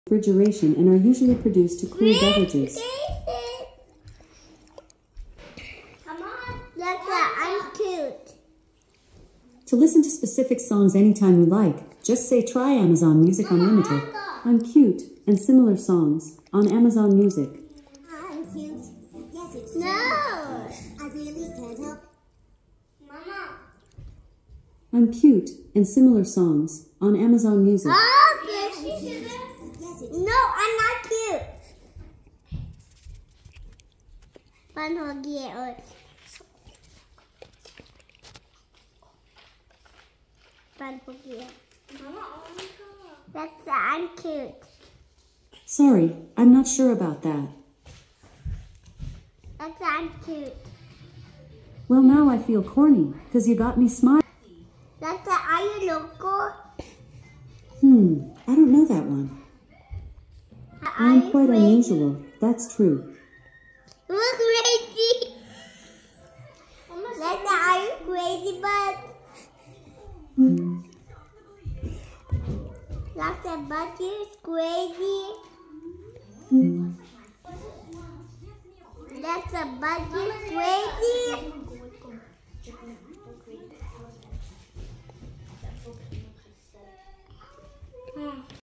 refrigeration and are usually produced to cool beverages. Come on. I'm cute. To listen to specific songs anytime you like, just say try Amazon Music Unlimited. I'm cute and similar songs on Amazon Music. I'm cute. Yes, it's true. No. I really can't help. Mama. I'm cute and similar songs on Amazon Music. Oh, yes, no, I'm not cute. I'm cute. Sorry, I'm not sure about that. I'm cute. Well, now I feel corny because you got me smiling. Are you local? I don't know that one. I'm quite unusual. That's true. We're crazy. Are you crazy, bud? But you're crazy. But you're crazy.